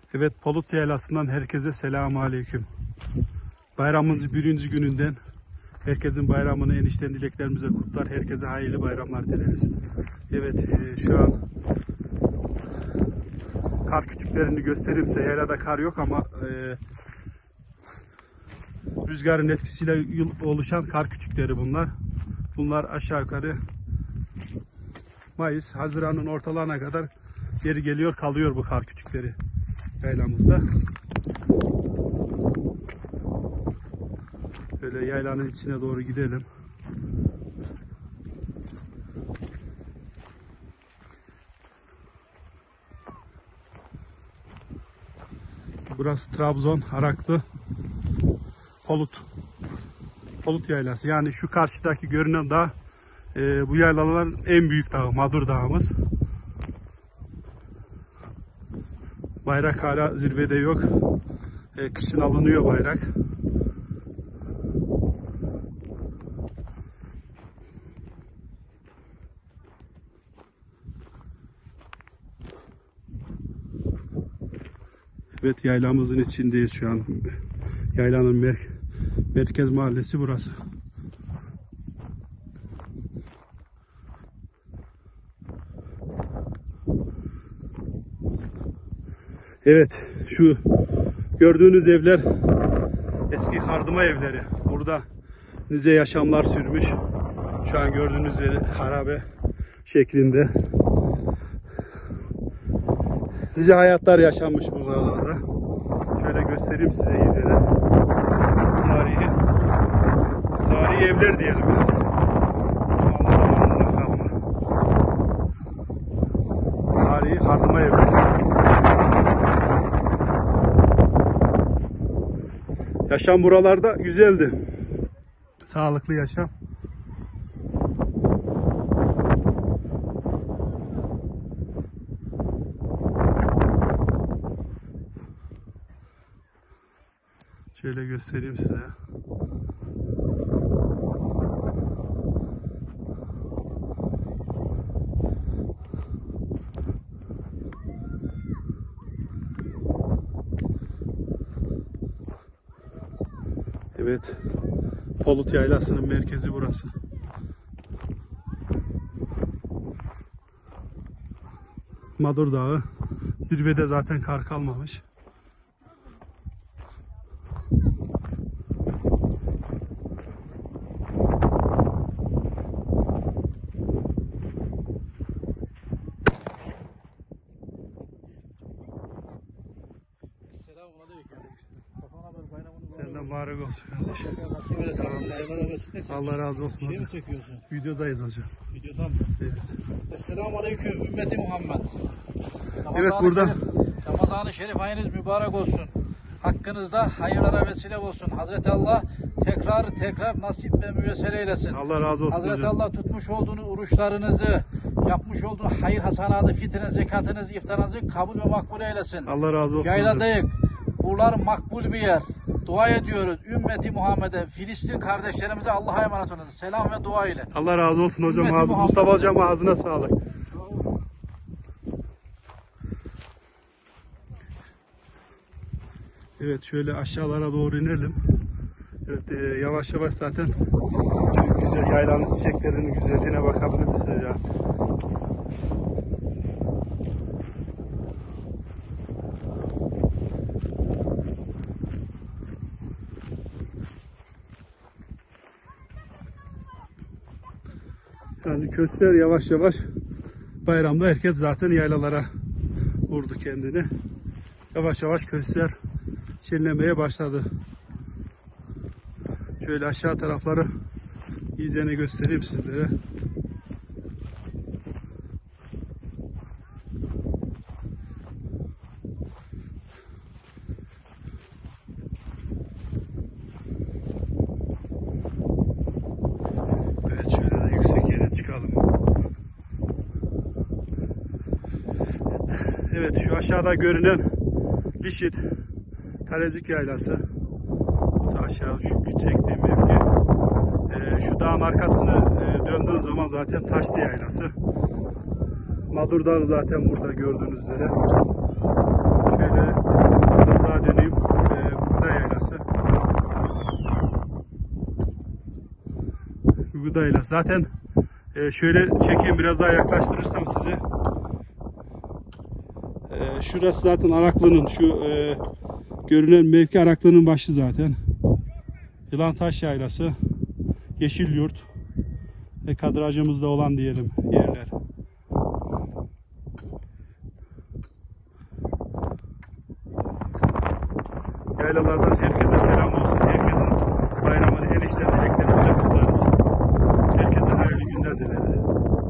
Evet, Polut Yaylası'ndan herkese selamun aleyküm. Bayramımızın birinci gününden herkesin bayramını enişten dileklerimize kutlar. Herkese hayırlı bayramlar dileriz. Evet, şu an kar kütüklerini gösterimse, yaylada kar yok ama rüzgarın etkisiyle oluşan kar kütükleri bunlar. Bunlar aşağı yukarı Mayıs, Haziran'ın ortalarına kadar geri geliyor, kalıyor bu kar kütükleri yaylamızda. Böyle yaylanın içine doğru gidelim. Burası Trabzon, Araklı, Polut Yaylası. Yani şu karşıdaki görünen dağ bu yaylaların en büyük dağı, Madur Dağımız. Bayrak hala zirvede yok. Kışın alınıyor bayrak. Evet, yaylamızın içindeyiz şu an. Yaylanın merkez mahallesi burası. Evet, şu gördüğünüz evler eski kardıma evleri. Burada nice yaşamlar sürmüş. Şu an gördüğünüz harabe şeklinde. Nice hayatlar yaşanmış buralarda. Şöyle göstereyim size iyice de. Tarihi evler diyelim yani. Osmanlı zamanından kalma. Tarihi kardıma evler. Yaşam buralarda güzeldi. Sağlıklı yaşam. Şöyle göstereyim size. Evet, Polut Yaylası'nın merkezi burası. Madur Dağı. Zirvede zaten kar kalmamış. Senden mübarek olsun kardeşim. Allah razı olsun hocam. Çekiyorsun? Videodayız hocam. Videodan mı? Evet. Esselamu Aleyküm ümmeti Muhammed. Evet, burada. Ramazan-ı Şerif ayınız mübarek olsun. Hakkınızda hayırlara vesile olsun. Hazreti Allah tekrar nasip ve müyesser eylesin. Allah razı olsun Hazreti hocam. Allah tutmuş olduğunuz oruçlarınızı, yapmış olduğunuz hayır hasanatı, fitriniz, zekatınız, iftarınızı kabul ve makbul eylesin. Allah razı olsun hocam. Yayladayık. Buralar makbul bir yer. Dua ediyoruz. Ümmeti Muhammed'e, Filistin kardeşlerimize Allah'a emanet olun. Selam ve dua ile. Allah razı olsun hocam. Ümmeti Mustafa hocam ağzına sağlık. Evet, şöyle aşağılara doğru inelim. Evet, yavaş yavaş zaten çok güzel yaylanın çiçeklerinin güzelliğine bakabilirsiniz ya. Yani kösler yavaş yavaş bayramda herkes zaten yaylalara vurdu kendini. Yavaş yavaş kösler şenlemeye başladı. Şöyle aşağı tarafları iyicene göstereyim sizlere. Evet, şöyle de yüksek yere çıkalım. Evet, şu aşağıda görünen Lişit Kalecik Yaylası. Bu da aşağı şu çektiğim mevki. Şu dağın arkasını döndüğün zaman zaten Taşlı Yaylası. Madur Dağı zaten burada gördüğünüz üzere. Şöyle biraz daha döneyim. Gıda yaylası. Gıda yaylası. Zaten şöyle çekeyim, biraz daha yaklaştırırsam size. Şurası zaten Araklı'nın, şu görünen mevki Araklı'nın başı zaten. Yılantaş Yaylası, Yeşilyurt ve kadrajımızda olan diyelim yerler. Yaylalardan herkese selam olsun. Herkesin bayramını en içten dileklerimizle kutlarız. Herkese hayırlı günler dileriz.